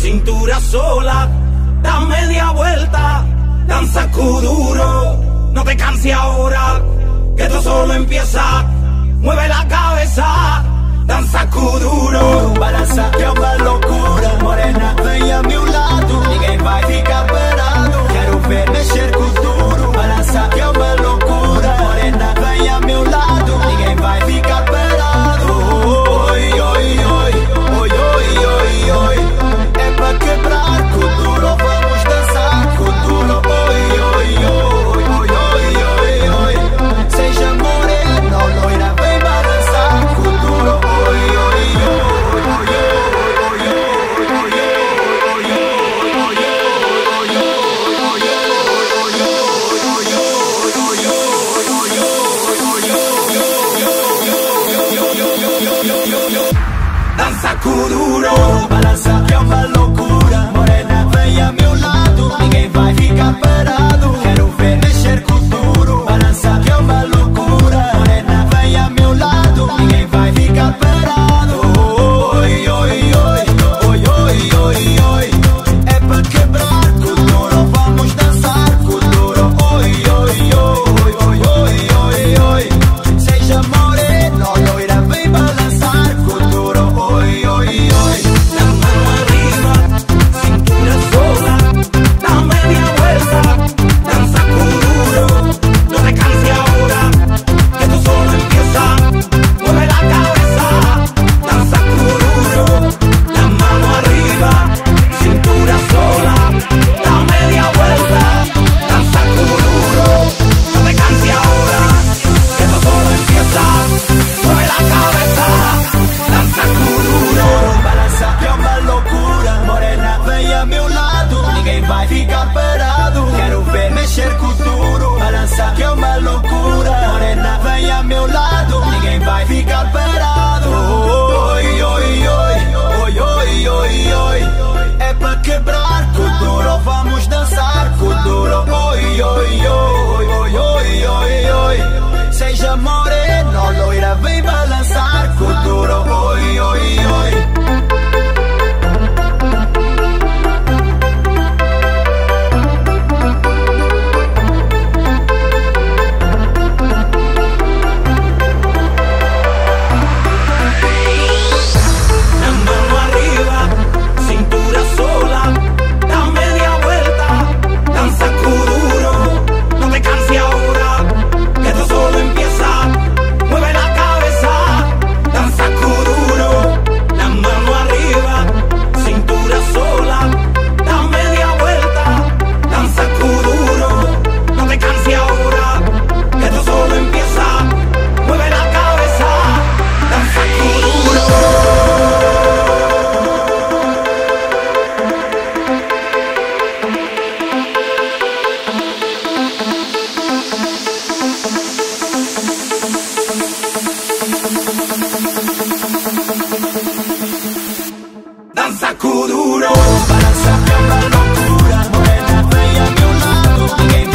cintura sola, da media vuelta, danza kuduro. No te canses ahora, que esto solo empieza. Mueve la cabeza, danza kuduro. Balança que é uma loucura. Morena, vem a meu lado, ninguém vai ficar parado. Quero ver mexer com duro. Balança que é uma loucura. Morena, vem a meu lado, ninguém vai ficar parado. Oi, oi, oi, oi, oi, oi, oi. É pra quebrar com duro, vamos dançar com duro. Oi, oi, oi, oi, oi, oi, oi. Seja morena ou loira, vem balançar com duro. Oi, oi, oi, oi, oi, danza kuduro. Balança que é uma loucura. Morena, vem a meu lado, ninguém vai ficar parado. Quero ver mexer com duro. Balança que é uma loucura. Morena, vem a meu lado, ninguém vai ficar parado. Oi, oi, oi, oi, oi, oi, oi. É pra quebrar com duro, vamos dançar com duro. Oi, oi, oi, oi, oi, oi, oi. Seja morena ou loira, vem balançar com duro. Oi, oi, oi. La mano arriba, cintura sola, da media vuelta, danza kuduro. No te canses ahora, que esto solo empieza. Mueve la cabeza, danza kuduro. La mano arriba, cintura sola, da media vuelta, danza kuduro. No te canses ahora, que esto solo empieza. Mueve la cabeza, danza kuduro. Balança que é uma loucura. Morena, vem a meu lado, ninguém vai ficar parado. Quero ver mexer com duro. Balança que é uma loucura. Morena, vem a meu lado, ninguém vai ficar parado. Oi, oi, oi, oi, oi, oi, oi. É pra quebrar com duro, vamos dançar com duro. Oi, oi, oi, oi, oi, oi, oi. Seja morena ou loira, vem balançar com duro. Oi, oi, oi. La mano arriba, cintura sola, da media vuelta, danza kuduro. No te canses ahora, que esto solo empieza. Mueve la cabeza, danza kuduro. La mano arriba, cintura sola, da media vuelta, danza kuduro. No te canses ahora, que esto solo empieza. Mueve la cabeza, danza kuduro. Danza kuduro. Balança que é uma loucura. Morena, vem a meu lado, ninguém